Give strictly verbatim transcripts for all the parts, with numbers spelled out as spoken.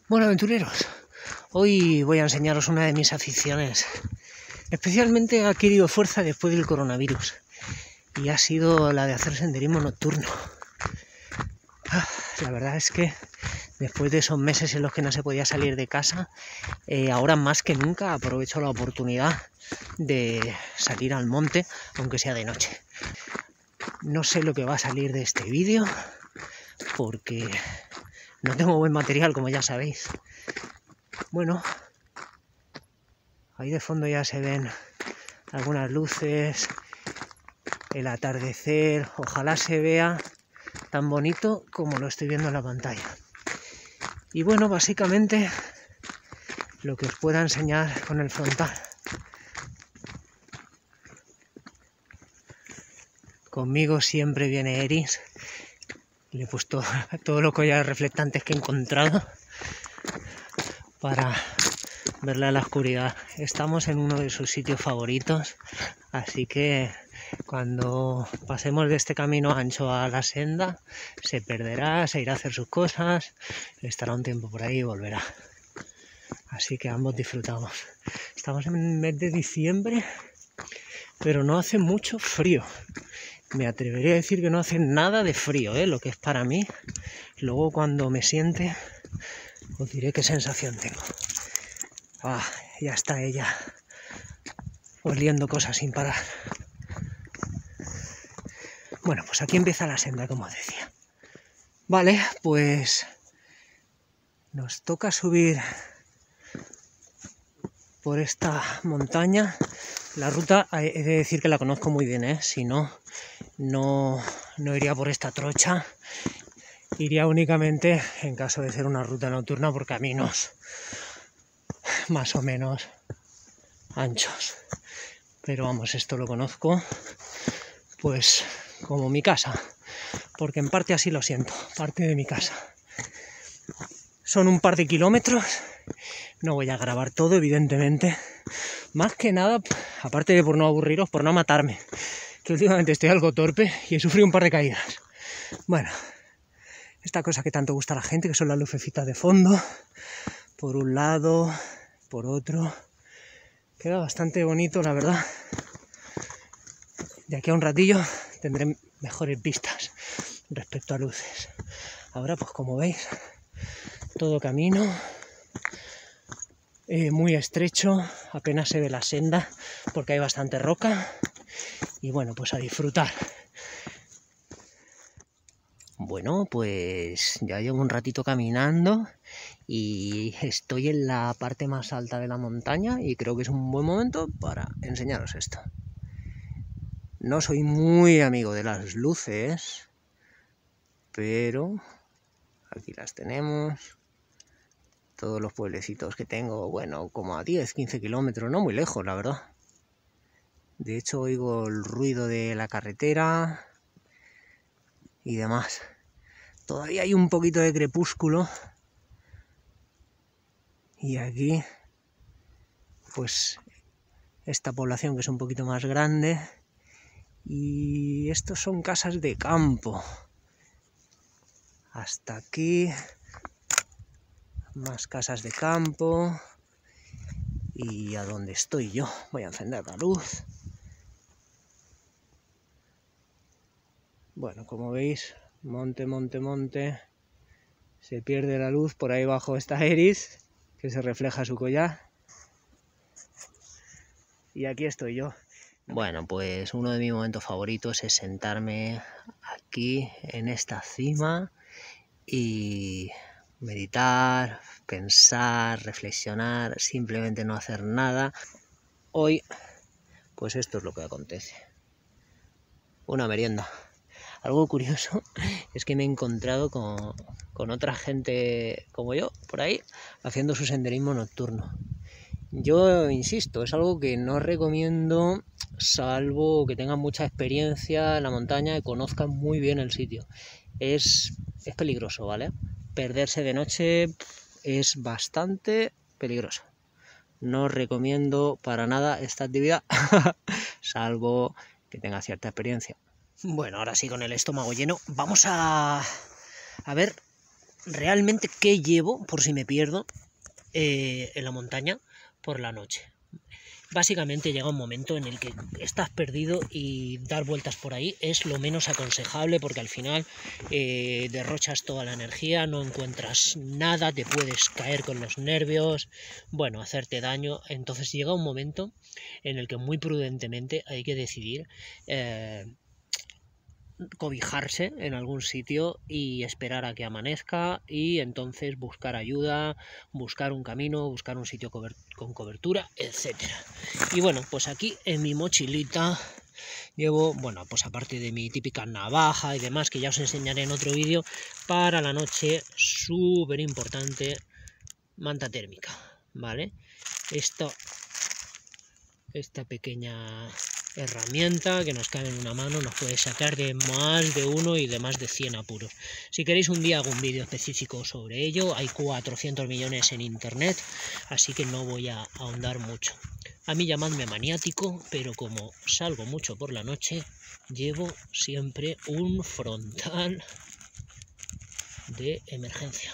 Bueno, aventureros, hoy voy a enseñaros una de mis aficiones. Especialmente ha adquirido fuerza después del coronavirus y ha sido la de hacer senderismo nocturno. Ah, la verdad es que después de esos meses en los que no se podía salir de casa, eh, ahora más que nunca aprovecho la oportunidad de salir al monte, aunque sea de noche. No sé lo que va a salir de este vídeo porque no tengo buen material, como ya sabéis. Bueno, ahí de fondo ya se ven algunas luces, el atardecer. Ojalá se vea tan bonito como lo estoy viendo en la pantalla. Y bueno, básicamente lo que os pueda enseñar con el frontal. Conmigo siempre viene Eris. Le he puesto todos los collares reflectantes que he encontrado para verla en la oscuridad. Estamos en uno de sus sitios favoritos, así que cuando pasemos de este camino ancho a la senda, se perderá, se irá a hacer sus cosas, estará un tiempo por ahí y volverá. Así que ambos disfrutamos. Estamos en el mes de diciembre, pero no hace mucho frío. Me atrevería a decir que no hace nada de frío, ¿eh? Lo que es para mí. Luego cuando me siente, os diré qué sensación tengo. Ah, ya está ella oliendo cosas sin parar. Bueno, pues aquí empieza la senda, como os decía. Vale, pues nos toca subir por esta montaña. La ruta he de decir que la conozco muy bien, ¿eh? Si no, no, no iría por esta trocha. Iría únicamente en caso de ser una ruta nocturna por caminos más o menos anchos. Pero vamos, esto lo conozco pues como mi casa, porque en parte así lo siento, parte de mi casa. Son un par de kilómetros, no voy a grabar todo evidentemente, más que nada, aparte de por no aburriros, por no matarme, que últimamente estoy algo torpe y he sufrido un par de caídas. Bueno, esta cosa que tanto gusta a la gente, que son las lucecitas de fondo, por un lado, por otro, queda bastante bonito, la verdad. De aquí a un ratillo tendré mejores vistas respecto a luces. Ahora, pues como veis, todo camino, eh, muy estrecho, apenas se ve la senda porque hay bastante roca y bueno, pues a disfrutar. Bueno, pues ya llevo un ratito caminando y estoy en la parte más alta de la montaña y creo que es un buen momento para enseñaros esto. No soy muy amigo de las luces, pero aquí las tenemos. Todos los pueblecitos que tengo, bueno, como a diez, quince kilómetros, no muy lejos, la verdad. De hecho, oigo el ruido de la carretera y demás. Todavía hay un poquito de crepúsculo. Y aquí, pues, esta población que es un poquito más grande. Y estos son casas de campo. Hasta aquí, más casas de campo. Y a donde estoy yo, voy a encender la luz. Bueno, como veis, monte, monte, monte. Se pierde la luz, por ahí abajo está Eris, que se refleja su collar. Y aquí estoy yo. Bueno, pues uno de mis momentos favoritos es sentarme aquí en esta cima y meditar, pensar, reflexionar, simplemente no hacer nada. Hoy, pues esto es lo que acontece. Una merienda. Algo curioso es que me he encontrado con, con otra gente como yo, por ahí, haciendo su senderismo nocturno. Yo insisto, es algo que no recomiendo, salvo que tengan mucha experiencia en la montaña y conozcan muy bien el sitio. Es, es peligroso, ¿vale? Perderse de noche es bastante peligroso. No recomiendo para nada esta actividad, salvo que tenga cierta experiencia. Bueno, ahora sí, con el estómago lleno, vamos a, a ver realmente qué llevo por si me pierdo eh, en la montaña por la noche. Básicamente llega un momento en el que estás perdido y dar vueltas por ahí es lo menos aconsejable, porque al final eh, derrochas toda la energía, no encuentras nada, te puedes caer con los nervios, bueno, hacerte daño. Entonces llega un momento en el que muy prudentemente hay que decidir eh, cobijarse en algún sitio y esperar a que amanezca, y entonces buscar ayuda, buscar un camino, buscar un sitio cober- con cobertura, etcétera. Y bueno, pues aquí en mi mochilita llevo, bueno, pues aparte de mi típica navaja y demás, que ya os enseñaré en otro vídeo, para la noche, súper importante, manta térmica, ¿vale? Esto, esta pequeña herramienta que nos cabe en una mano nos puede sacar de más de uno y de más de cien apuros. Si queréis un día hago un vídeo específico sobre ello, hay cuatrocientos millones en internet, así que no voy a ahondar mucho. A mí llamadme maniático, pero como salgo mucho por la noche, llevo siempre un frontal de emergencia.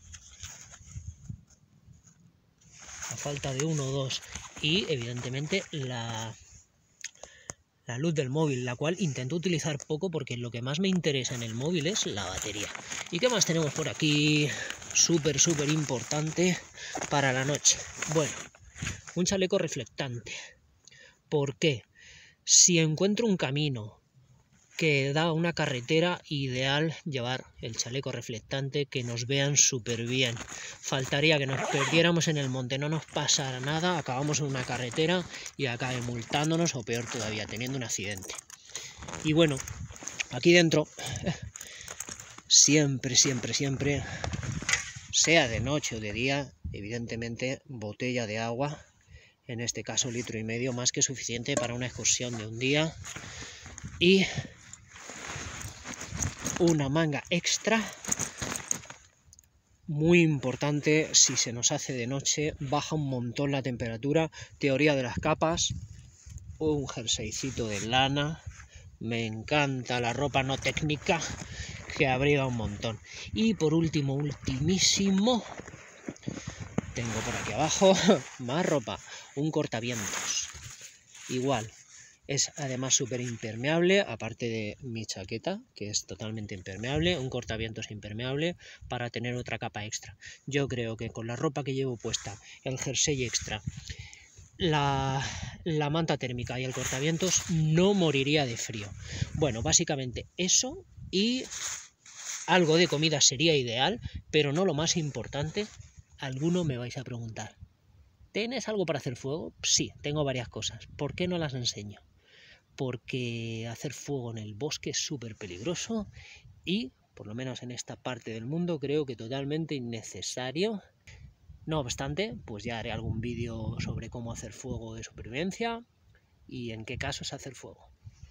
A falta de uno o dos. Y evidentemente la... la luz del móvil, la cual intento utilizar poco porque lo que más me interesa en el móvil es la batería. ¿Y qué más tenemos por aquí? Súper, súper importante para la noche. Bueno, un chaleco reflectante. ¿Por qué? Si encuentro un camino que da a una carretera, ideal llevar el chaleco reflectante, que nos vean súper bien. Faltaría que nos perdiéramos en el monte, no nos pasara nada, acabamos en una carretera y acabe multándonos, o peor todavía, teniendo un accidente. Y bueno, aquí dentro, siempre, siempre, siempre, sea de noche o de día, evidentemente, botella de agua, en este caso litro y medio, más que suficiente para una excursión de un día, y una manga extra, muy importante si se nos hace de noche, baja un montón la temperatura, teoría de las capas, un jerseycito de lana, me encanta la ropa no técnica que abriga un montón. Y por último, ultimísimo, tengo por aquí abajo más ropa, un cortavientos, igual. Es además súper impermeable, aparte de mi chaqueta, que es totalmente impermeable, un cortavientos impermeable para tener otra capa extra. Yo creo que con la ropa que llevo puesta, el jersey extra, la, la manta térmica y el cortavientos, no moriría de frío. Bueno, básicamente eso, y algo de comida sería ideal, pero no lo más importante. Alguno me vais a preguntar, ¿tienes algo para hacer fuego? Sí, tengo varias cosas. ¿Por qué no las enseño? Porque hacer fuego en el bosque es súper peligroso y, por lo menos en esta parte del mundo, creo que totalmente innecesario. No obstante, pues ya haré algún vídeo sobre cómo hacer fuego de supervivencia y en qué casos hacer fuego.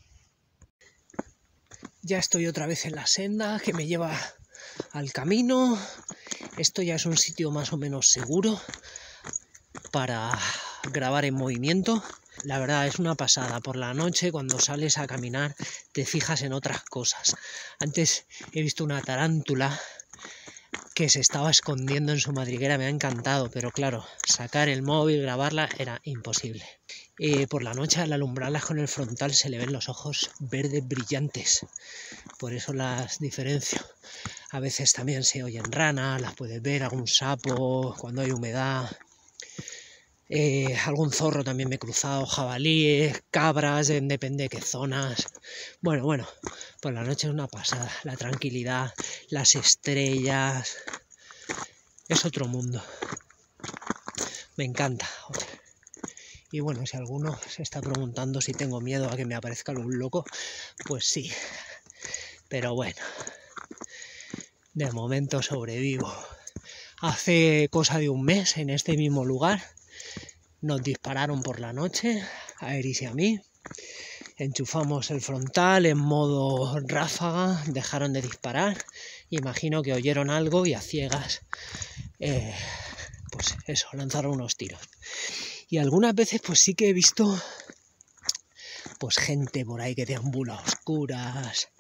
Ya estoy otra vez en la senda que me lleva al camino. Esto ya es un sitio más o menos seguro para grabar en movimiento. La verdad es una pasada. Por la noche, cuando sales a caminar, te fijas en otras cosas. Antes he visto una tarántula que se estaba escondiendo en su madriguera, me ha encantado, pero claro, sacar el móvil, grabarla, era imposible. Eh, por la noche, al alumbrarlas con el frontal, se le ven los ojos verdes brillantes, por eso las diferencio. A veces también se oyen ranas, las puedes ver, algún sapo, cuando hay humedad. Eh, algún zorro también me he cruzado, jabalíes, cabras, depende de qué zonas. Bueno, bueno, por la noche es una pasada, la tranquilidad, las estrellas, es otro mundo, me encanta. Y bueno, si alguno se está preguntando si tengo miedo a que me aparezca algún loco, pues sí, pero bueno, de momento sobrevivo. Hace cosa de un mes, en este mismo lugar, nos dispararon por la noche, a Eris y a mí. Enchufamos el frontal en modo ráfaga, dejaron de disparar. Imagino que oyeron algo y a ciegas, eh, pues eso, lanzaron unos tiros. Y algunas veces pues sí que he visto pues gente por ahí que deambula a oscuras,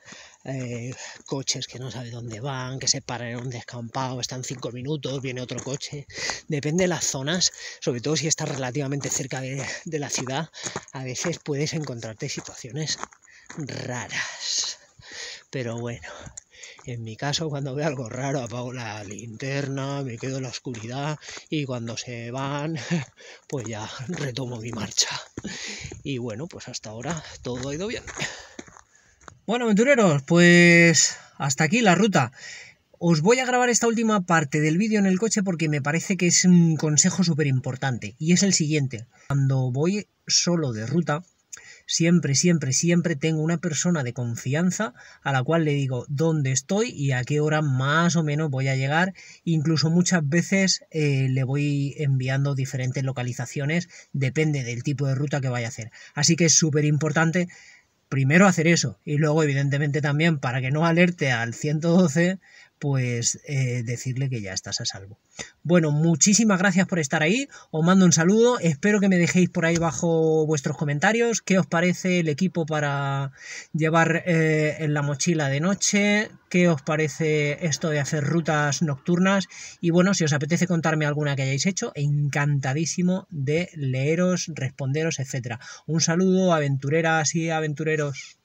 eh, coches que no sabe dónde van, que se paran en un descampado, están cinco minutos, viene otro coche. Depende de las zonas, sobre todo si estás relativamente cerca de, de la ciudad, a veces puedes encontrarte situaciones raras. Pero bueno, en mi caso, cuando veo algo raro, apago la linterna, me quedo en la oscuridad y cuando se van, pues ya retomo mi marcha. Y bueno, pues hasta ahora todo ha ido bien. Bueno, aventureros, pues hasta aquí la ruta. Os voy a grabar esta última parte del vídeo en el coche porque me parece que es un consejo súper importante. Y es el siguiente. Cuando voy solo de ruta, siempre, siempre, siempre tengo una persona de confianza a la cual le digo dónde estoy y a qué hora más o menos voy a llegar. Incluso muchas veces eh, le voy enviando diferentes localizaciones, depende del tipo de ruta que vaya a hacer. Así que es súper importante primero hacer eso y luego evidentemente también para que no alerte al ciento doce, pues eh, decirle que ya estás a salvo. Bueno, muchísimas gracias por estar ahí, os mando un saludo, espero que me dejéis por ahí abajo vuestros comentarios, qué os parece el equipo para llevar eh, en la mochila de noche, qué os parece esto de hacer rutas nocturnas y bueno, si os apetece contarme alguna que hayáis hecho, encantadísimo de leeros, responderos, etcétera. Un saludo, aventureras y aventureros.